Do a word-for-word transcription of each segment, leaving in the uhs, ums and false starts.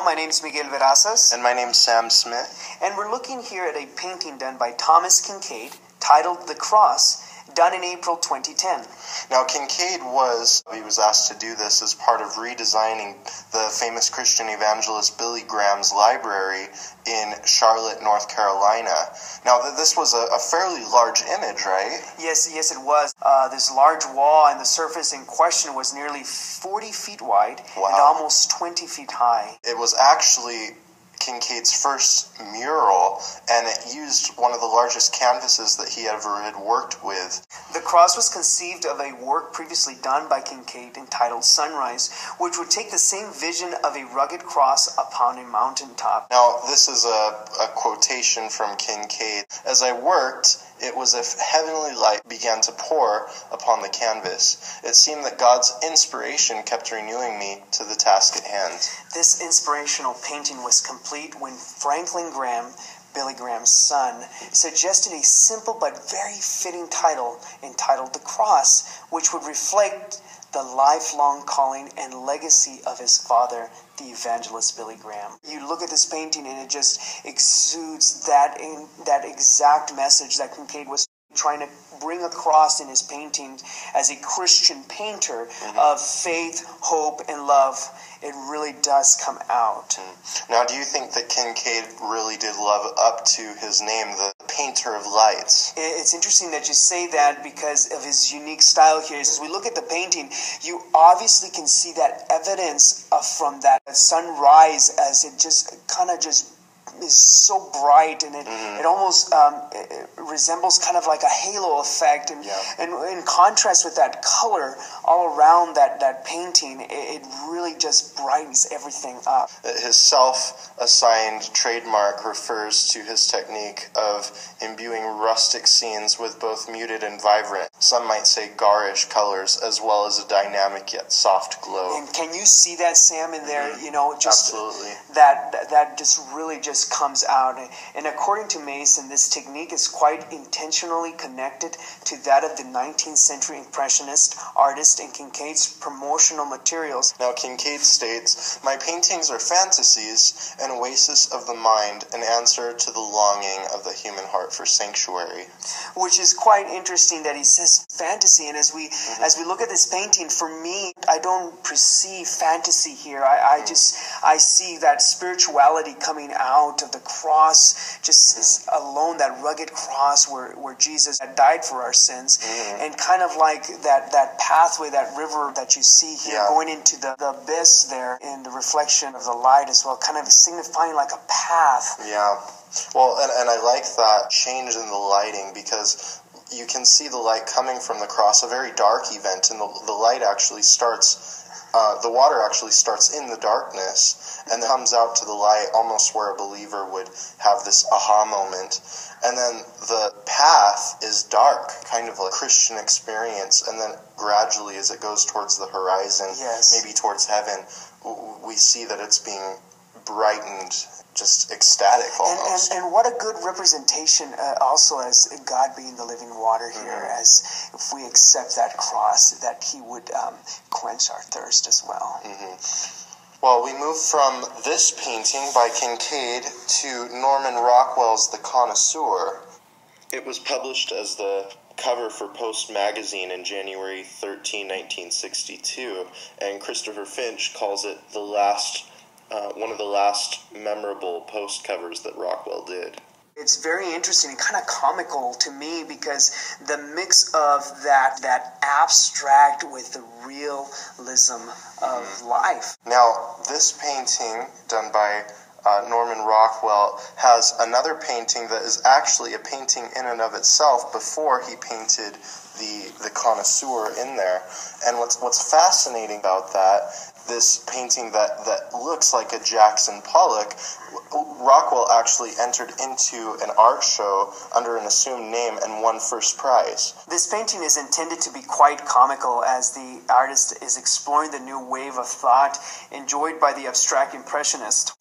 my name is Miguel Verazas. And my name's Sam Smith. And we're looking here at a painting done by Thomas Kinkade titled The Cross, done in April twenty ten. Now, Kinkade was, he was asked to do this as part of redesigning the famous Christian evangelist Billy Graham's library in Charlotte, North Carolina. Now, this was a, a fairly large image, right? Yes, yes it was. Uh, this large wall, and the surface in question was nearly forty feet wide Wow. and almost twenty feet high. It was actually Kinkade's first mural, and it used one of the largest canvases that he ever had worked with. The cross was conceived of a work previously done by Kinkade entitled Sunrise, which would take the same vision of a rugged cross upon a mountaintop. Now, this is a, a quotation from Kinkade. As I worked, it was as if heavenly light began to pour upon the canvas. It seemed that God's inspiration kept renewing me to the task at hand. This inspirational painting was complete when Franklin Graham, Billy Graham's son, suggested a simple but very fitting title entitled The Cross, which would reflect the lifelong calling and legacy of his father, the evangelist Billy Graham. You look at this painting and it just exudes that in, that exact message that Kinkade was trying to bring across in his painting as a Christian painter mm-hmm. of faith, hope, and love. It really does come out. Mm. Now, do you think that Kinkade really did live up to his name, the painter of lights? It's interesting that you say that because of his unique style here. As we look at the painting, you obviously can see that evidence of, from that sunrise as it just kind of just is so bright, and it, mm-hmm. it almost um, it resembles kind of like a halo effect, and, yeah. and in contrast with that color all around that, that painting, it, it really just brightens everything up. His self-assigned trademark refers to his technique of imbuing rustic scenes with both muted and vibrant, some might say garish colors, as well as a dynamic yet soft glow. And can you see that, Sam, in there? Mm-hmm. You know, just absolutely. That, that that just really just comes out. And according to Mason, this technique is quite intentionally connected to that of the nineteenth century Impressionist artist and Kinkade's promotional materials. Now, Kinkade states, "My paintings are fantasies, an oasis of the mind, an answer to the longing of the human heart for sanctuary." Which is quite interesting that he says fantasy. And as we mm-hmm. as we look at this painting, for me, I don't perceive fantasy here. I, I mm-hmm. just I see that spirituality coming out of the cross, just mm-hmm. alone, that rugged cross where, where Jesus had died for our sins, mm-hmm. and kind of like that, that pathway, that river that you see here yeah. going into the, the abyss there in the reflection of the light as well, kind of signifying like a path. Yeah. Well, and, and I like that change in the lighting, because you can see the light coming from the cross, a very dark event, and the, the light actually starts, uh, the water actually starts in the darkness and then comes out to the light almost where a believer would have this aha moment. And then the path is dark, kind of like a Christian experience, and then gradually as it goes towards the horizon, yes. maybe towards heaven, we see that it's being brightened, just ecstatic almost. And, and, and what a good representation uh, also as God being the living water here, mm-hmm. as if we accept that cross, that he would um, quench our thirst as well. Mm-hmm. Well, we move from this painting by Kinkade to Norman Rockwell's The Connoisseur. It was published as the cover for Post magazine in January thirteenth, nineteen sixty-two, and Christopher Finch calls it the last Uh, one of the last memorable post covers that Rockwell did. It's very interesting and kind of comical to me, because the mix of that that abstract with the realism of mm-hmm. life. Now, this painting done by uh, Norman Rockwell has another painting that is actually a painting in and of itself before he painted the the Connoisseur in there. And what's what's fascinating about that, this painting that, that looks like a Jackson Pollock, Rockwell actually entered into an art show under an assumed name and won first prize. This painting is intended to be quite comical, as the artist is exploring the new wave of thought enjoyed by the abstract impressionist.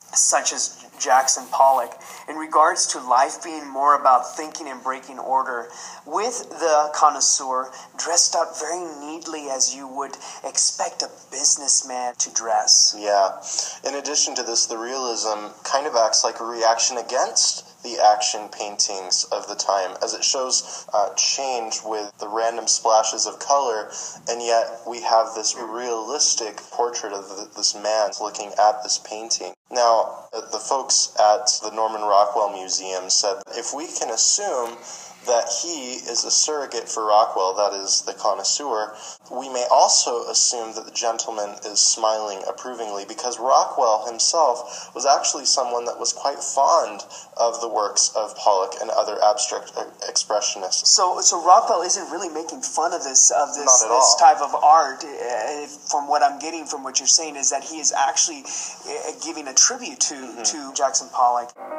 such as Jackson Pollock, in regards to life being more about thinking and breaking order, with the connoisseur dressed up very neatly as you would expect a businessman to dress. Yeah. In addition to this, the realism kind of acts like a reaction against the action paintings of the time, as it shows uh, change with the random splashes of color, and yet we have this realistic portrait of the, this man looking at this painting. Now, the folks at the Norman Rockwell Museum said, if we can assume that he is a surrogate for Rockwell, that is, the connoisseur, we may also assume that the gentleman is smiling approvingly, because Rockwell himself was actually someone that was quite fond of the works of Pollock and other abstract expressionists. So, so Rockwell isn't really making fun of this of this, Not at this all. type of art. Uh, from what I'm getting from what you're saying, is that he is actually uh, giving a tribute to mm-hmm. to Jackson Pollock.